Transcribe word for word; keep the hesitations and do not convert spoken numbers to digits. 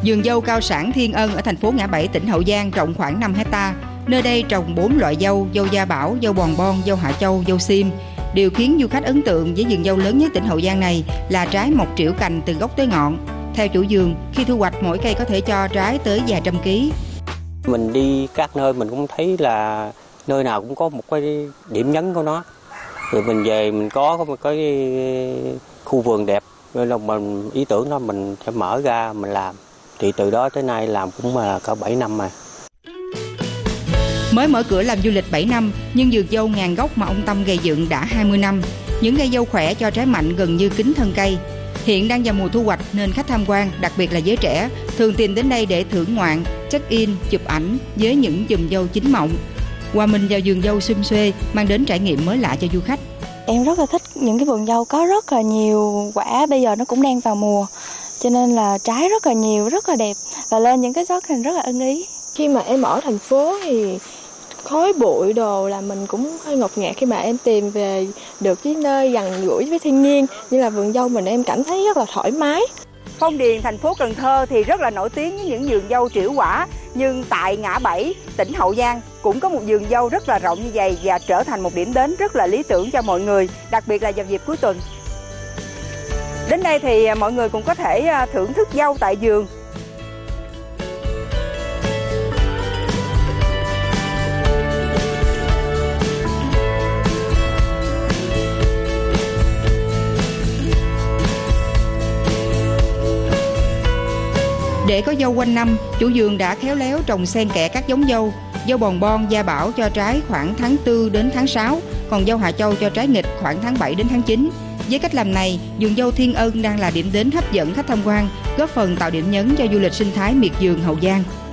Vườn dâu cao sản Thiên Ân ở thành phố Ngã Bảy, tỉnh Hậu Giang rộng khoảng năm hecta. Nơi đây trồng bốn loại dâu: dâu Gia Bảo, dâu Bòn Bon, dâu Hạ Châu, dâu Sim. Điều khiến du khách ấn tượng với vườn dâu lớn nhất tỉnh Hậu Giang này là trái mọc trĩu cành từ gốc tới ngọn. Theo chủ vườn, khi thu hoạch mỗi cây có thể cho trái tới vài trăm ký. Mình đi các nơi mình cũng thấy là nơi nào cũng có một cái điểm nhấn của nó. Rồi mình về mình có một cái khu vườn đẹp, nên là mình ý tưởng đó mình sẽ mở ra mình làm. Thì từ đó tới nay làm cũng là cỡ bảy năm rồi. Mới mở cửa làm du lịch bảy năm, nhưng vườn dâu ngàn gốc mà ông Tâm gây dựng đã hai mươi năm. Những cây dâu khỏe cho trái mạnh gần như kính thân cây. Hiện đang vào mùa thu hoạch nên khách tham quan, đặc biệt là giới trẻ, thường tìm đến đây để thưởng ngoạn, check-in, chụp ảnh với những chùm dâu chín mọng. Hòa mình vào vườn dâu sum suê, mang đến trải nghiệm mới lạ cho du khách. Em rất là thích những cái vườn dâu có rất là nhiều quả, bây giờ nó cũng đang vào mùa, cho nên là trái rất là nhiều, rất là đẹp và lên những cái shot hình rất là ưng ý. Khi mà em ở thành phố thì khói bụi đồ là mình cũng hơi ngột ngạt, khi mà em tìm về được cái nơi gần gũi với thiên nhiên như là vườn dâu mình, em cảm thấy rất là thoải mái. Phong Điền, thành phố Cần Thơ thì rất là nổi tiếng với những vườn dâu trĩu quả, nhưng tại Ngã Bảy, tỉnh Hậu Giang cũng có một vườn dâu rất là rộng như vậy và trở thành một điểm đến rất là lý tưởng cho mọi người, đặc biệt là vào dịp cuối tuần. Đến đây thì mọi người cũng có thể thưởng thức dâu tại vườn. Để có dâu quanh năm, chủ vườn đã khéo léo trồng xen kẽ các giống dâu. Dâu Bòn Bon, Gia Bảo cho trái khoảng tháng tư đến tháng sáu, còn dâu Hạ Châu cho trái nghịch khoảng tháng bảy đến tháng chín. Với cách làm này, vườn dâu Thiên Ân đang là điểm đến hấp dẫn khách tham quan, góp phần tạo điểm nhấn cho du lịch sinh thái miệt vườn Hậu Giang.